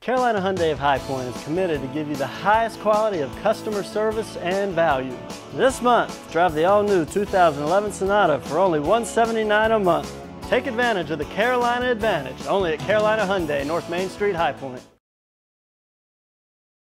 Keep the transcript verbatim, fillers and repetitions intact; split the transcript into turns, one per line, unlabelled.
Carolina Hyundai of High Point is committed to give you the highest quality of customer service and value. This month, drive the all-new two thousand eleven Sonata for only one hundred seventy-nine dollars a month. Take advantage of the Carolina Advantage, only at Carolina Hyundai, North Main Street, High Point.